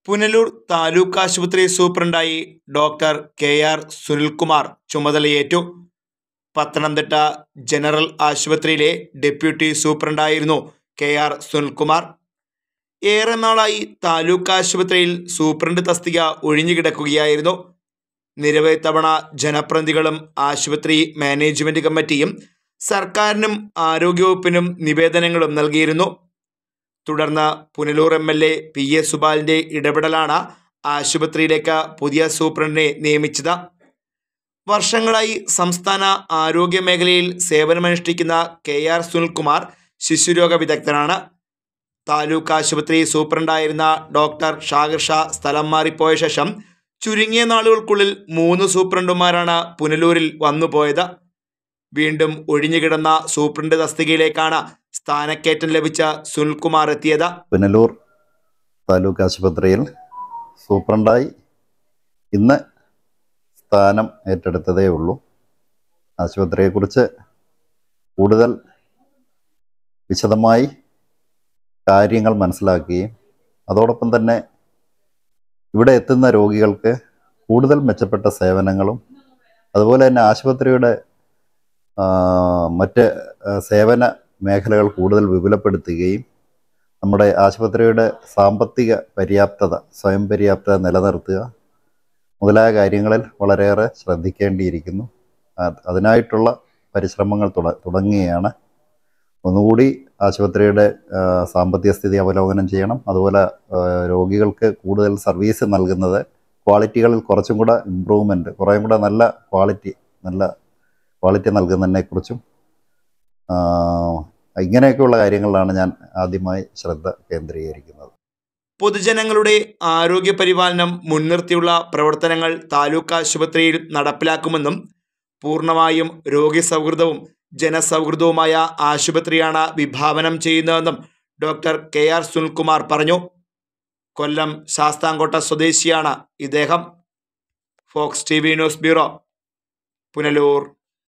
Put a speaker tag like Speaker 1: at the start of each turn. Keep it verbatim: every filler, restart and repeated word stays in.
Speaker 1: പുനലൂർ താലൂക്ക് ആശുപത്രി സൂപ്രണ്ടായി doctor K R Sunilkumar ചുമതലയേറ്റു. പത്തനംതിട്ട ജനറൽ ആശുപത്രിയിലെ ഡെപ്യൂട്ടി സൂപ്രണ്ടായിരുന്നു കെ ആർ സുനിൽകുമാർ. ഏറെ നാളായി താലൂക്ക് ആശുപത്രിയിൽ സൂപ്രണ്ട് തസ്തിക ഒഴിഞ്ഞുകിടക്കുകയായിരുന്നു. നിരവധി തവണ ജനപ്രതിനിധികളും ആശുപത്രി മാനേജ്മെന്റ് കമ്മിറ്റിയും സർക്കാരിനും ആരോഗ്യവകുപ്പിനും നിവേദനങ്ങളും നൽകിയിരുന്നു. തുടർന്ന് Punalur M L A P A സുബാലിന്റെ ഇടപെടലാണ് ആശുപത്രിയിലേക്ക് പുതിയ സൂപ്രണ്ടിനെ നിയമിച്ചത്. വർഷങ്ങളായി സംസ്ഥാന ആരോഗ്യ മേഖലയിൽ സേവനമനുഷ്ഠിക്കുന്ന കെ ആർ സുനിൽകുമാർ ശിശുരോഗ വിദഗ്ധനാണ്. താലൂക്ക് ആശുപത്രി സൂപ്രണ്ടായിരുന്ന ഡോക്ടർ ഷാഹിർ ഷാ സ്ഥലം മാറിപ്പോയ ശേഷം ചുരുങ്ങിയ നാളുകൾക്കുള്ളിൽ മൂന്ന് സൂപ്രണ്ടുമാരാണ് പുനലൂരിൽ വന്നുപോയത്. വീണ്ടും ഒഴിഞ്ഞുകിടന്ന സൂപ്രണ്ട് തസ്തികയിലേക്കാണ് സ്ഥാനക്കയറ്റം ലഭിച്ച സുനിൽകുമാർ എത്തിയത്.
Speaker 2: പുനലൂർ താലൂക്ക് ആശുപത്രിയിൽ സൂപ്രണ്ടായി ഇന്ന് സ്ഥാനം ഏറ്റെടുത്തതേ ഉള്ളൂ. ആശുപത്രിയെക്കുറിച്ച് കൂടുതൽ വിശദമായി കാര്യങ്ങൾ മനസ്സിലാക്കുകയും അതോടൊപ്പം തന്നെ ഇവിടെ എത്തുന്ന രോഗികൾക്ക് കൂടുതൽ മെച്ചപ്പെട്ട സേവനങ്ങളും അതുപോലെ തന്നെ ആശുപത്രിയുടെ മറ്റ് സേവന മേഖലകൾ കൂടുതൽ വിപുലപ്പെടുത്തുകയും നമ്മുടെ ആശുപത്രിയുടെ സാമ്പത്തിക പര്യാപ്തത സ്വയം പര്യാപ്തത നിലനിർത്തുക മുതലായ കാര്യങ്ങളിൽ വളരെയേറെ ശ്രദ്ധിക്കേണ്ടിയിരിക്കുന്നു. അതിനായിട്ടുള്ള പരിശ്രമങ്ങൾ തുട തുടങ്ങുകയാണ്. ഒന്നുകൂടി ആശുപത്രിയുടെ സാമ്പത്തിക സ്ഥിതി അവലോകനം ചെയ്യണം. അതുപോലെ രോഗികൾക്ക് കൂടുതൽ സർവീസ് നൽകുന്നത് ക്വാളിറ്റികളിൽ കുറച്ചും കൂടെ ഇമ്പ്രൂവ്മെൻറ്റ് കുറേയും കൂടെ നല്ല ക്വാളിറ്റി നല്ല ക്വാളിറ്റി നൽകുന്നതിനെക്കുറിച്ചും ഇങ്ങനെയൊക്കെയുള്ള കാര്യങ്ങളിലാണ് ഞാൻ ആദ്യമായി ശ്രദ്ധ കേന്ദ്രീകരിക്കുന്നത്.
Speaker 1: പൊതുജനങ്ങളുടെ ആരോഗ്യ പരിപാലനം മുൻനിർത്തിയുള്ള പ്രവർത്തനങ്ങൾ താലൂക്ക് ആശുപത്രിയിൽ നടപ്പിലാക്കുമെന്നും പൂർണ്ണമായും രോഗി സൗഹൃദവും ജനസൗഹൃദവുമായ ആശുപത്രിയാണ് വിഭാവനം ചെയ്യുന്നതെന്നും ഡോക്ടർ കെ ആർ സുനിൽകുമാർ പറഞ്ഞു. കൊല്ലം ശാസ്താംകോട്ട സ്വദേശിയാണ് ഇദ്ദേഹം. Fox T V news bureau, Punalur.